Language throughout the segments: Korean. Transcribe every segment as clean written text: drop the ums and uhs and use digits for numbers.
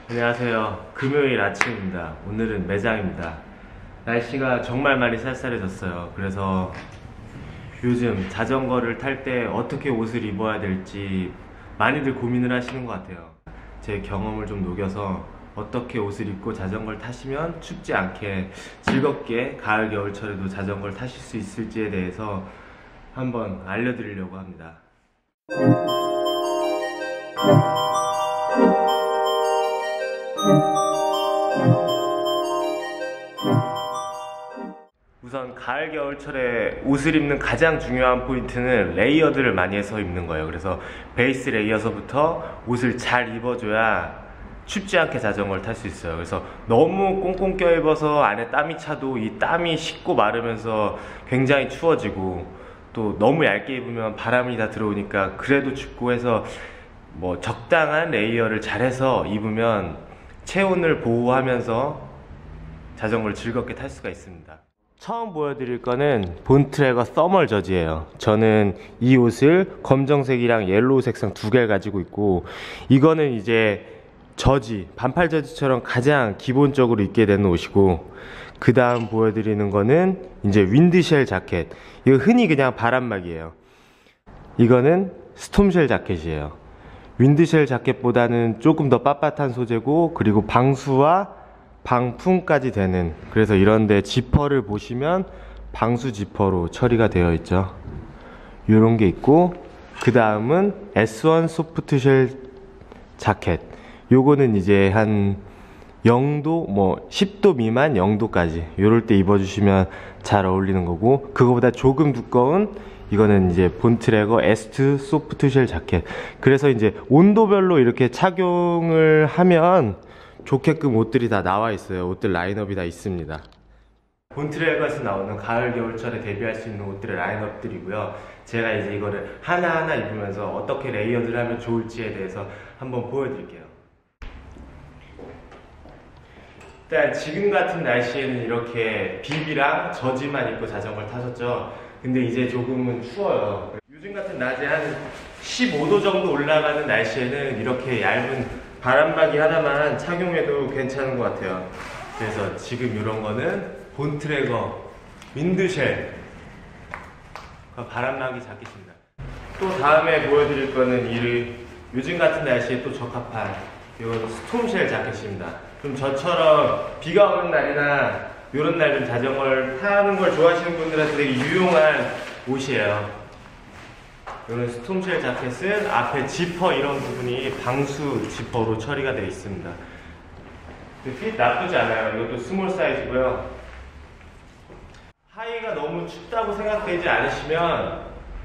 안녕하세요. 금요일 아침입니다. 오늘은 매장입니다. 날씨가 정말 많이 쌀쌀해졌어요. 그래서 요즘 자전거를 탈 때 어떻게 옷을 입어야 될지 많이들 고민을 하시는 것 같아요. 제 경험을 좀 녹여서 어떻게 옷을 입고 자전거를 타시면 춥지 않게 즐겁게 가을 겨울철에도 자전거를 타실 수 있을지에 대해서 한번 알려드리려고 합니다. 우선 가을 겨울철에 옷을 입는 가장 중요한 포인트는 레이어드를 많이 해서 입는 거예요. 그래서 베이스 레이어서부터 옷을 잘 입어줘야 춥지 않게 자전거를 탈 수 있어요. 그래서 너무 꽁꽁 껴입어서 안에 땀이 차도 이 땀이 식고 마르면서 굉장히 추워지고, 또 너무 얇게 입으면 바람이 다 들어오니까 그래도 춥고 해서 뭐 적당한 레이어를 잘해서 입으면 체온을 보호하면서 자전거를 즐겁게 탈 수가 있습니다. 처음 보여드릴 거는 본트래거 서멀 저지예요. 저는 이 옷을 검정색이랑 옐로우 색상 두 개를 가지고 있고, 이거는 이제 저지, 반팔 저지처럼 가장 기본적으로 입게 되는 옷이고, 그 다음 보여드리는 거는 이제 윈드쉘 자켓. 이거 흔히 그냥 바람막이에요. 이거는 스톰쉘 자켓이에요. 윈드쉘 자켓보다는 조금 더 빳빳한 소재고, 그리고 방수와 방풍까지 되는, 그래서 이런데 지퍼를 보시면 방수 지퍼로 처리가 되어 있죠. 요런 게 있고, 그 다음은 S1 소프트쉘 자켓. 요거는 이제 한 0도, 뭐 10도 미만 0도까지 요럴 때 입어주시면 잘 어울리는 거고, 그거보다 조금 두꺼운 이거는 이제 본트래거 S2 소프트쉘 자켓. 그래서 이제 온도별로 이렇게 착용을 하면 좋게끔 옷들이 다 나와 있어요. 옷들 라인업이 다 있습니다. 본트래거에서 나오는 가을 겨울철에 대비할 수 있는 옷들의 라인업들이고요. 제가 이제 이거를 하나하나 입으면서 어떻게 레이어드를 하면 좋을지에 대해서 한번 보여드릴게요. 일단 지금 같은 날씨에는 이렇게 비비랑 저지만 입고 자전거를 타셨죠. 근데 이제 조금은 추워요. 요즘 같은 낮에 한 15도 정도 올라가는 날씨에는 이렇게 얇은 바람막이 하나만 착용해도 괜찮은 것 같아요. 그래서 지금 이런 거는 본트래거 윈드쉘 바람막이 자켓입니다. 또 다음에 보여드릴 거는 요즘 같은 날씨에 또 적합한 이건 스톰쉘 자켓입니다. 좀 저처럼 비가 오는 날이나 이런 날 좀 자전거를 타는 걸 좋아하시는 분들한테 되게 유용한 옷이에요. 이런 스톰쉘 자켓은 앞에 지퍼 이런 부분이 방수 지퍼로 처리가 되어 있습니다. 핏 나쁘지 않아요. 이것도 스몰 사이즈고요. 하의가 너무 춥다고 생각되지 않으시면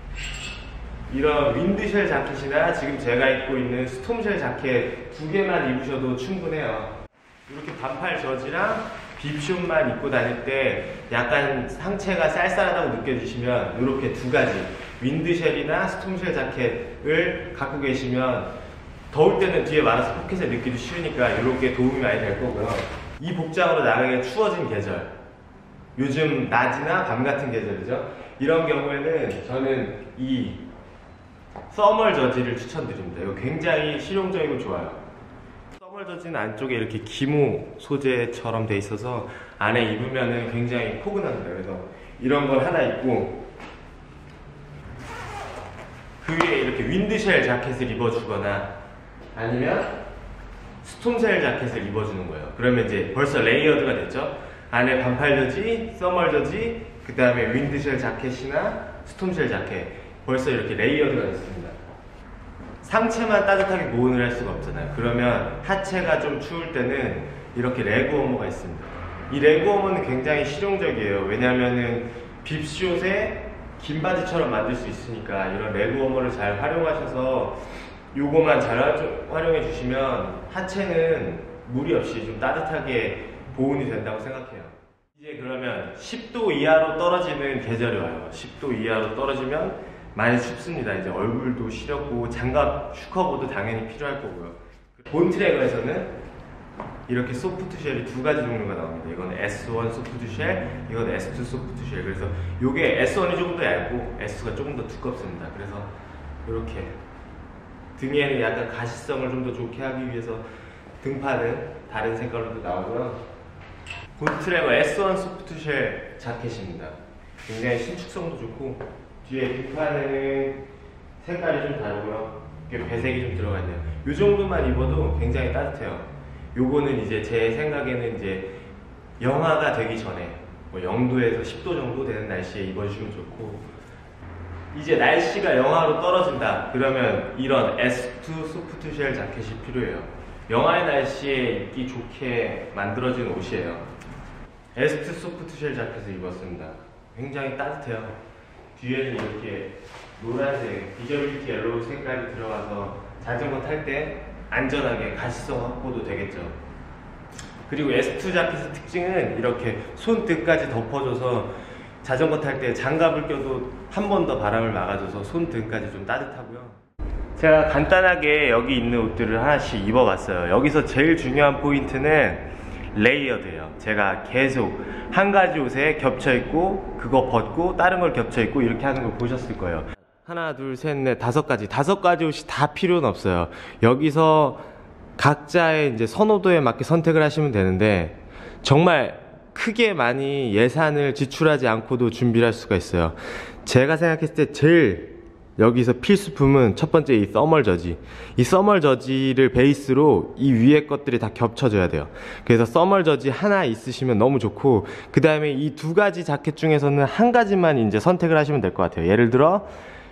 이런 윈드쉘 자켓이나 지금 제가 입고 있는 스톰쉘 자켓 두 개만 입으셔도 충분해요. 이렇게 반팔 저지랑 빕숏만 입고 다닐 때 약간 상체가 쌀쌀하다고 느껴지시면 이렇게 두 가지, 윈드쉘이나 스톰쉘 자켓을 갖고 계시면 더울 때는 뒤에 말아서 포켓에 넣기도 쉬우니까 이렇게 도움이 많이 될 거고요. 이 복장으로 나가기가 추워진 계절, 요즘 낮이나 밤 같은 계절이죠. 이런 경우에는 저는 이 서멀 저지를 추천드립니다. 이거 굉장히 실용적이고 좋아요. 서멀 저지는 안쪽에 이렇게 기모 소재처럼 돼 있어서 안에 입으면은 굉장히 포근합니다. 그래서 이런 걸 하나 입고 그 위에 이렇게 윈드쉘 자켓을 입어주거나 아니면 스톰쉘 자켓을 입어주는 거예요. 그러면 이제 벌써 레이어드가 됐죠. 안에 반팔 저지, 서멀 저지, 그 다음에 윈드쉘 자켓이나 스톰쉘 자켓, 벌써 이렇게 레이어드가 됐습니다. 상체만 따뜻하게 보온을 할 수가 없잖아요. 그러면 하체가 좀 추울 때는 이렇게 레그 워머가 있습니다. 이 레그 워머는 굉장히 실용적이에요. 왜냐하면은 빕숏에 긴 바지처럼 만들 수 있으니까 이런 레그 워머를 잘 활용하셔서 요거만 잘 활용해 주시면 하체는 무리 없이 좀 따뜻하게 보온이 된다고 생각해요. 이제 그러면 10도 이하로 떨어지는 계절이 와요. 10도 이하로 떨어지면 많이 춥습니다. 이제 얼굴도 시렵고 장갑, 슈커보도 당연히 필요할 거고요. 본트래거에서는 이렇게 소프트쉘이 두 가지 종류가 나옵니다. 이건 S1 소프트쉘, 이건 S2 소프트쉘. 그래서 이게 S1이 조금 더 얇고 S2가 조금 더 두껍습니다. 그래서 이렇게 등에는 약간 가시성을 좀 더 좋게 하기 위해서 등판은 다른 색깔로도 나오고요. 본트레거 S1 소프트쉘 자켓입니다. 굉장히 신축성도 좋고 뒤에 등판에는 색깔이 좀 다르고요. 배색이 좀 들어가 있네요. 이 정도만 입어도 굉장히 따뜻해요. 요거는 이제 제 생각에는 이제 영하가 되기 전에 뭐 0도에서 10도 정도 되는 날씨에 입어주시면 좋고, 이제 날씨가 영하로 떨어진다 그러면 이런 S2 소프트쉘 자켓이 필요해요. 영하의 날씨에 입기 좋게 만들어진 옷이에요. S2 소프트쉘 자켓을 입었습니다. 굉장히 따뜻해요. 뒤에는 이렇게 노란색 디저빌티 옐로우 색깔이 들어가서 자전거 탈 때 안전하게 가시성 확보도 되겠죠. 그리고 S2 자켓의 특징은 이렇게 손등까지 덮어줘서 자전거 탈 때 장갑을 껴도 한 번 더 바람을 막아줘서 손등까지 좀 따뜻하고요. 제가 간단하게 여기 있는 옷들을 하나씩 입어봤어요. 여기서 제일 중요한 포인트는 레이어드예요. 제가 계속 한 가지 옷에 겹쳐있고 그거 벗고 다른 걸 겹쳐있고 이렇게 하는 걸 보셨을 거예요. 하나 둘 셋 넷 다섯 가지 옷이 다 필요는 없어요. 여기서 각자의 이제 선호도에 맞게 선택을 하시면 되는데, 정말 크게 많이 예산을 지출하지 않고도 준비를 할 수가 있어요. 제가 생각했을 때 제일 여기서 필수품은 첫 번째 이 서멀 저지. 이 서멀 저지를 베이스로 이 위에 것들이 다 겹쳐져야 돼요. 그래서 서멀 저지 하나 있으시면 너무 좋고, 그 다음에 이 두 가지 자켓 중에서는 한 가지만 이제 선택을 하시면 될 것 같아요. 예를 들어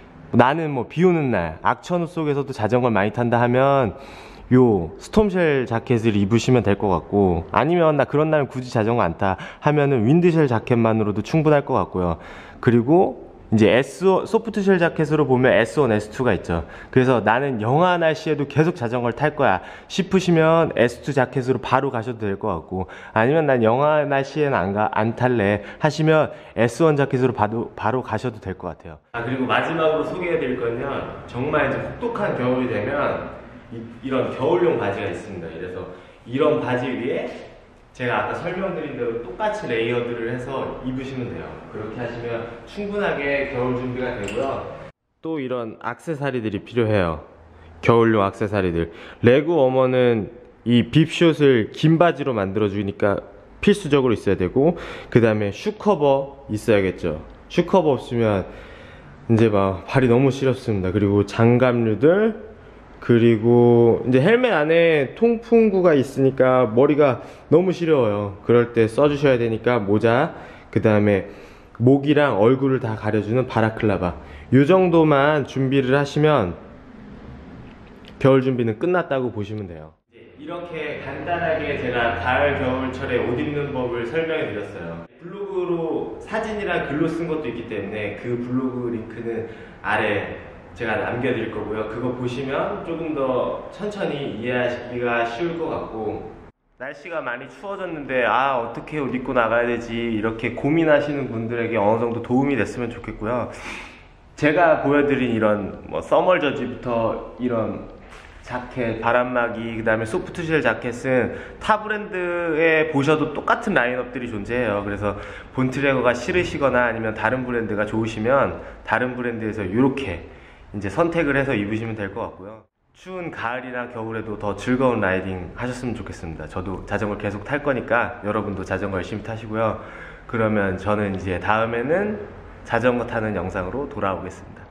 나는 뭐 비 오는 날 악천후 속에서도 자전거를 많이 탄다 하면 요 스톰쉘 자켓을 입으시면 될 것 같고, 아니면 나 그런 날은 굳이 자전거 안 타 하면은 윈드쉘 자켓만으로도 충분할 것 같고요. 그리고 이제 소프트쉘 자켓으로 보면 S1, S2가 있죠. 그래서 나는 영하 날씨에도 계속 자전거를 탈 거야 싶으시면 S2 자켓으로 바로 가셔도 될 것 같고, 아니면 난 영하 날씨에는 안 탈래 하시면 S1 자켓으로 바로 가셔도 될 것 같아요. 그리고 마지막으로 소개해 드릴 건요, 정말 이제 혹독한 겨울이 되면 이런 겨울용 바지가 있습니다. 그래서 이런 바지 위에 제가 아까 설명드린 대로 똑같이 레이어드를 해서 입으시면 돼요. 그렇게 하시면 충분하게 겨울 준비가 되고요. 또 이런 액세서리들이 필요해요. 겨울용 액세서리들. 레그 워머는 이 빕숏을 긴 바지로 만들어 주니까 필수적으로 있어야 되고, 그 다음에 슈커버 있어야겠죠. 슈커버 없으면 이제 막 발이 너무 시렵습니다. 그리고 장갑류들, 그리고 이제 헬멧 안에 통풍구가 있으니까 머리가 너무 시려워요. 그럴 때 써주셔야 되니까 모자, 그 다음에 목이랑 얼굴을 다 가려주는 바라클라바, 요 정도만 준비를 하시면 겨울 준비는 끝났다고 보시면 돼요. 이렇게 간단하게 제가 가을 겨울철에 옷 입는 법을 설명해 드렸어요. 블로그로 사진이랑 글로 쓴 것도 있기 때문에 그 블로그 링크는 아래 제가 남겨드릴 거고요. 그거 보시면 조금 더 천천히 이해하시기가 쉬울 것 같고, 날씨가 많이 추워졌는데 어떻게 옷 입고 나가야 되지 이렇게 고민하시는 분들에게 어느 정도 도움이 됐으면 좋겠고요. 제가 보여드린 이런 뭐 서멀 저지부터 이런 자켓, 바람막이, 그 다음에 소프트쉘 자켓은 타 브랜드에 보셔도 똑같은 라인업들이 존재해요. 그래서 본트레거가 싫으시거나 아니면 다른 브랜드가 좋으시면 다른 브랜드에서 이렇게 이제 선택을 해서 입으시면 될 것 같고요. 추운 가을이나 겨울에도 더 즐거운 라이딩 하셨으면 좋겠습니다. 저도 자전거 계속 탈 거니까 여러분도 자전거 열심히 타시고요. 그러면 저는 이제 다음에는 자전거 타는 영상으로 돌아오겠습니다.